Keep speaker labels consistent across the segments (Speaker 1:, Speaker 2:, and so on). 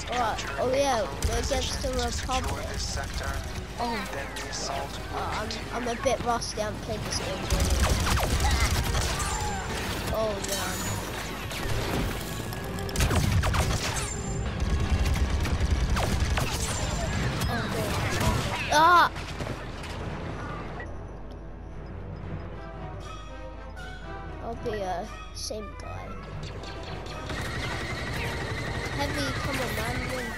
Speaker 1: Alright, oh yeah, we're against the Republic. Oh, I'm a bit rusty, I haven't played this game really. Oh yeah. Ah! I'll be same guy. Heavy, come on man, win.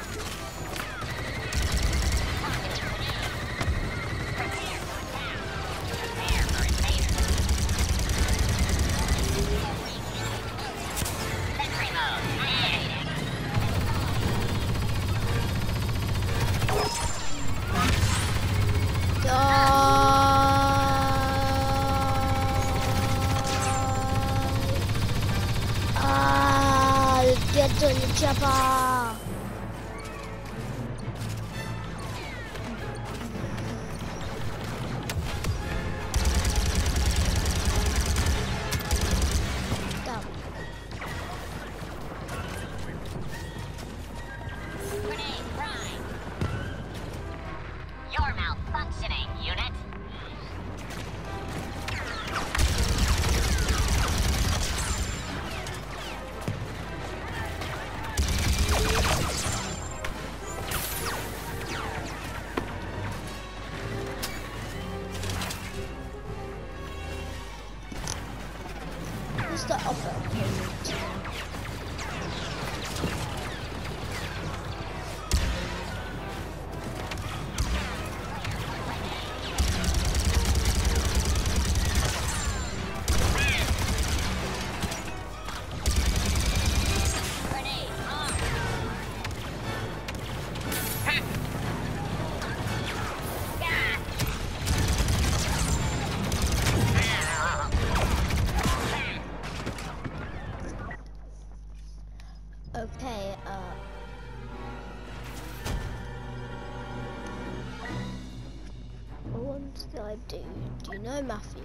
Speaker 1: Get on the chopper! Down.
Speaker 2: Grenade prime. You're malfunctioning, unit.
Speaker 1: Who's the upper opponent? Okay, what did I do? Do you know Matthew?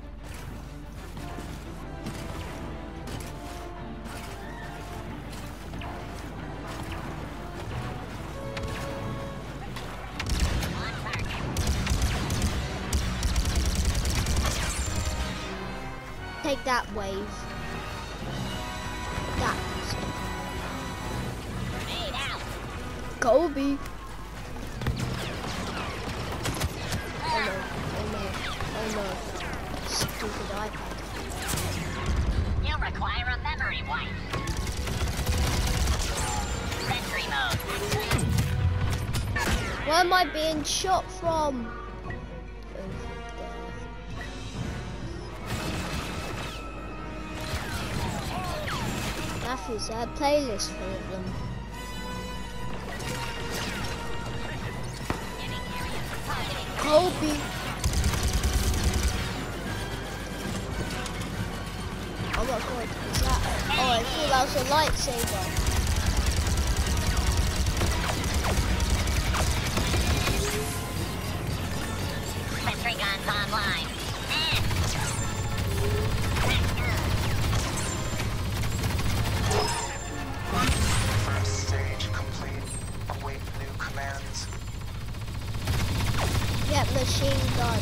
Speaker 1: Take that wave. That. Kobe. Oh no, oh no, oh no. Stupid iPad.
Speaker 2: You require a memory wipe. Sentry mode.
Speaker 1: Where am I being shot from? Matthew's a playlist full of them. Kobe. Oh my god, is that? Oh, I thought that was a lightsaber.
Speaker 2: Sentry guns online.
Speaker 3: First stage complete. Await new commands.
Speaker 1: Get machine gun.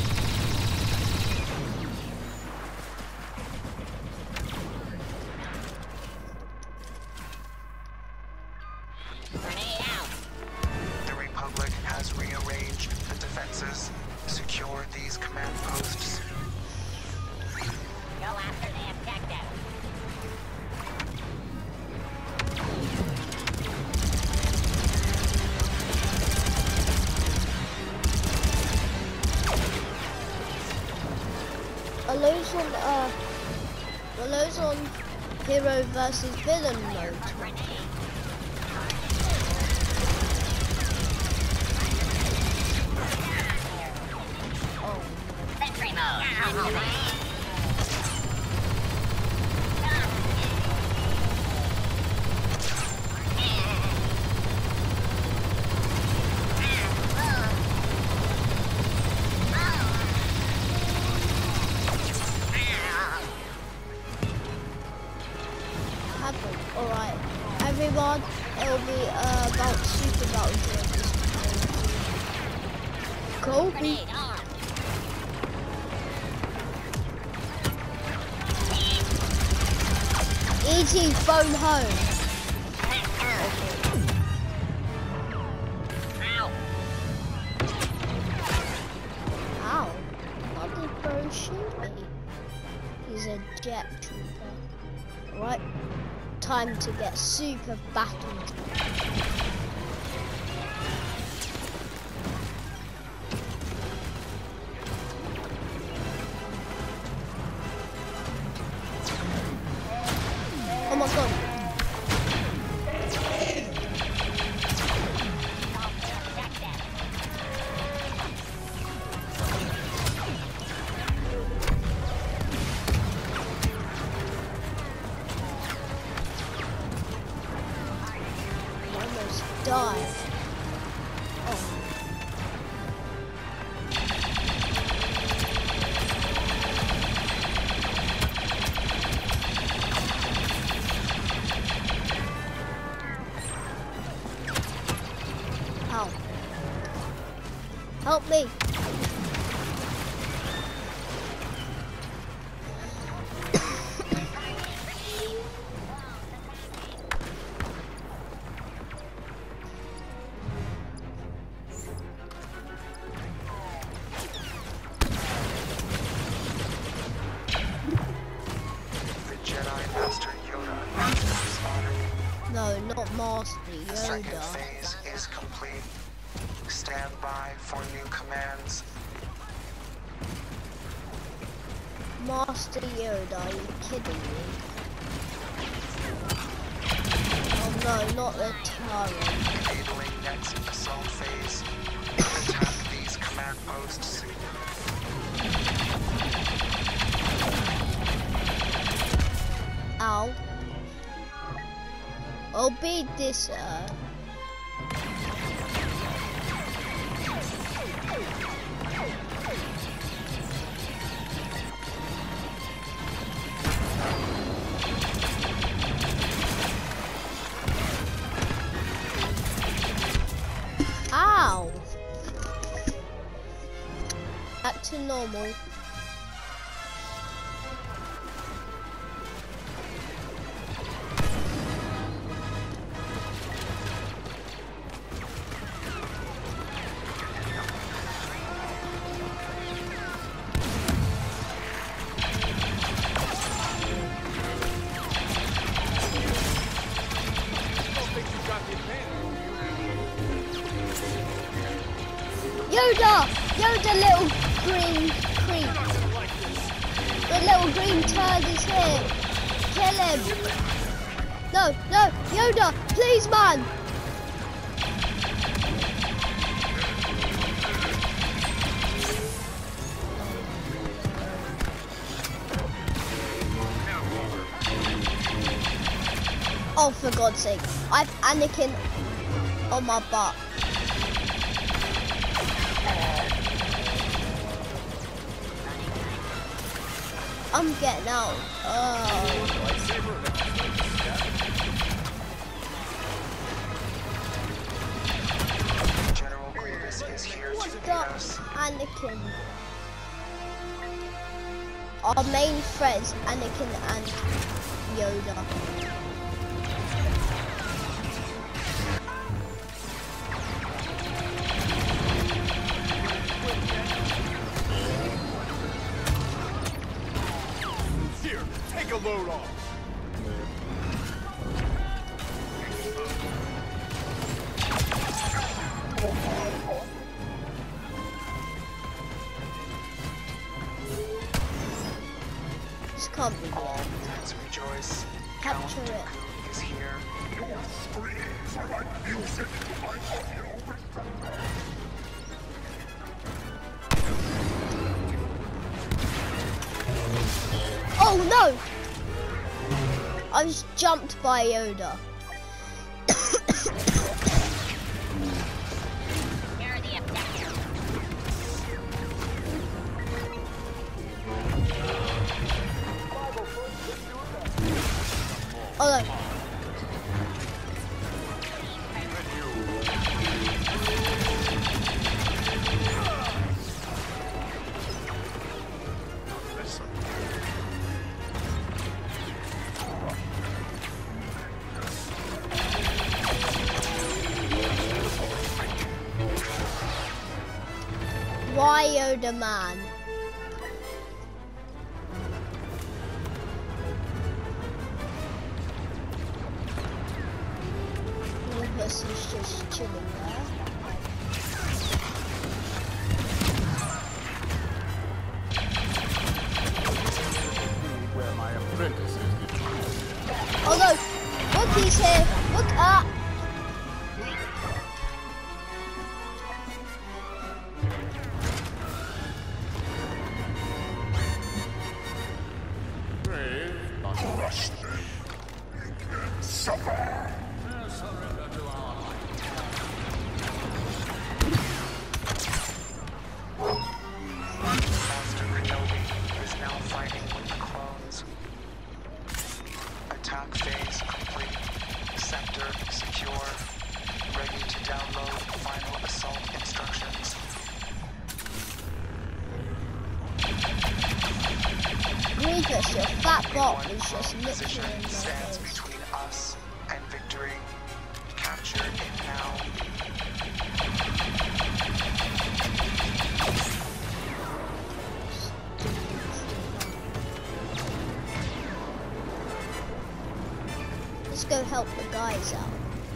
Speaker 2: Grenade out.
Speaker 3: The Republic has rearranged the defenses. Secure these command posts.
Speaker 2: Go after the objective.
Speaker 1: Are those on hero versus villain mode? Oh.
Speaker 2: Sentry mode.
Speaker 1: me about super battle drones. Kobe.
Speaker 2: Grenade on.
Speaker 1: E.T. phone home.
Speaker 2: Ow.
Speaker 1: Ow. What did Bro shoot me? He's a jet trooper. Right. Time to get super battled. Oh my god. Almost died. Oh. Ow. Help me.
Speaker 3: The Jedi Master Yoda has been spotted.
Speaker 1: No, not Master
Speaker 3: The second
Speaker 1: Yoda.
Speaker 3: phase is complete. Stand by for new commands.
Speaker 1: Master Yoda, are you kidding me? Oh no, not the Tyrant.
Speaker 3: Enabling next assault phase. Attack these command posts.
Speaker 1: Ow. I'll beat this, Ow! Back to normal. Yoda! Yoda, little green creep. The little green turd is here. Kill him. No, no, Yoda, please, man. Oh, for God's sake. I've Anakin on my butt. I'm getting out. Oh.
Speaker 3: General Grievous is here to aid
Speaker 1: Stop,
Speaker 3: us.
Speaker 1: Anakin. Our main threats, Anakin and Yoda.
Speaker 4: Here, take a load off.
Speaker 1: This can't be
Speaker 3: All
Speaker 1: good.
Speaker 3: units rejoice.
Speaker 1: Capture
Speaker 3: Count
Speaker 1: it.
Speaker 3: Dooku is here.
Speaker 1: Oh no! I was jumped by Yoda.
Speaker 2: You're the objective.
Speaker 1: Oh no. Ryo the Man. Lucas is just chilling there.
Speaker 4: Where my apprentice is.
Speaker 1: Oh no! Look, he's here! Look up!
Speaker 3: Master Kenobi is now fighting with the clones. Attack phase complete. Sector secure. Ready to download final assault instructions.
Speaker 1: Grievous, your fat bot
Speaker 3: One
Speaker 1: is just
Speaker 3: clone
Speaker 1: literally
Speaker 3: position
Speaker 1: in my
Speaker 3: stands
Speaker 1: face.
Speaker 3: between us and victory. Capture it now.
Speaker 1: Let's go help the guys out.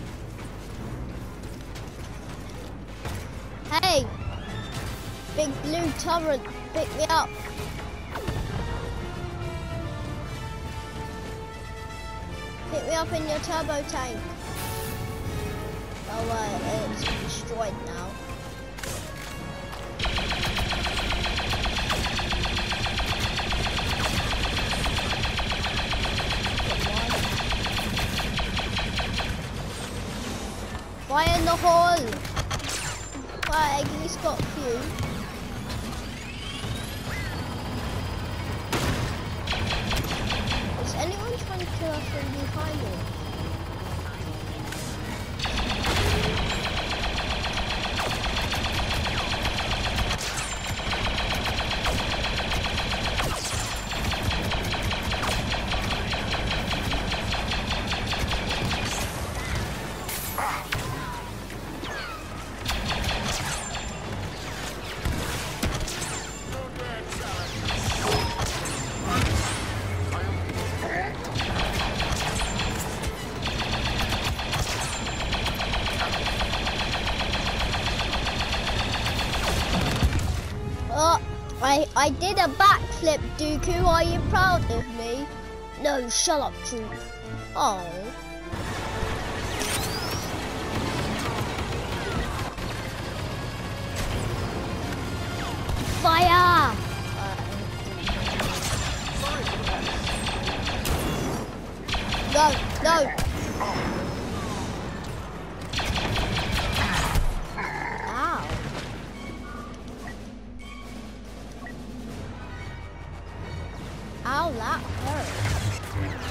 Speaker 1: Hey! Big blue turret, pick me up. Pick me up in your turbo tank. Oh, it's destroyed now. Fire in the hole! Right, at least got a few. Is anyone trying to kill us from behind me? I did a backflip, Dooku. Are you proud of me? No, shut up, Truth. Oh. Fire! No, no. Ow. Ow, that hurt.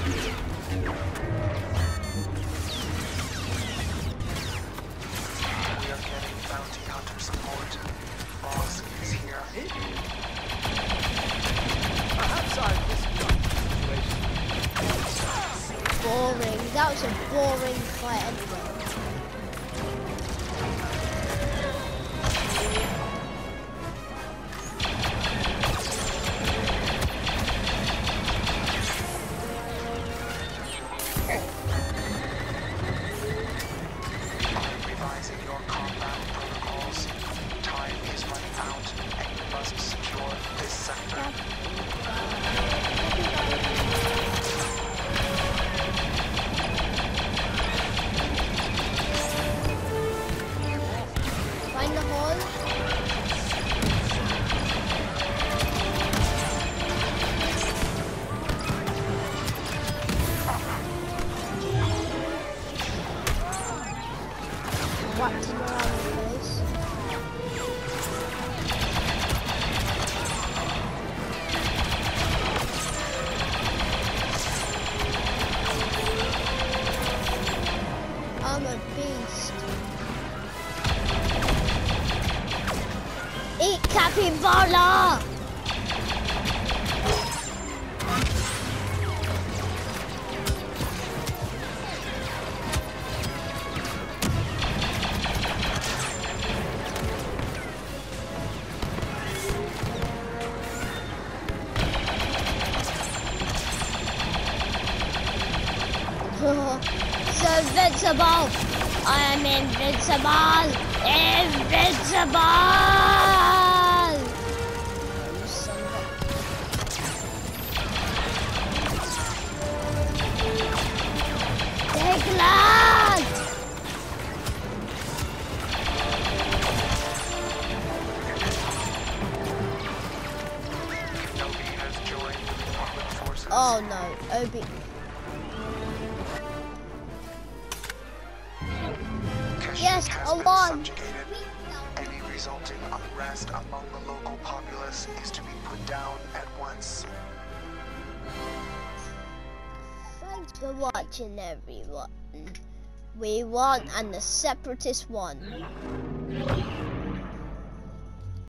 Speaker 3: We are getting bounty hunter support. Boss is here.
Speaker 4: Outside this situation.
Speaker 1: Boring. That was a boring fight anyway.
Speaker 3: Revising your combat protocols. Time is running out, and you must secure this sector.
Speaker 1: Find the hole. Whacked him around the face. I'm a beast. Eat capybara! invincible! I am invincible! Invincible! You son of a... Declan!
Speaker 3: Kenobi has joined the Republic forces.
Speaker 1: Oh no, Obi.
Speaker 3: Kashyyyk
Speaker 1: Yes,
Speaker 3: has
Speaker 1: a
Speaker 3: been
Speaker 1: lot.
Speaker 3: subjugated. Any resulting unrest among the local populace is to be put down at once.
Speaker 1: Thanks for watching, everyone. We won and the Separatists won.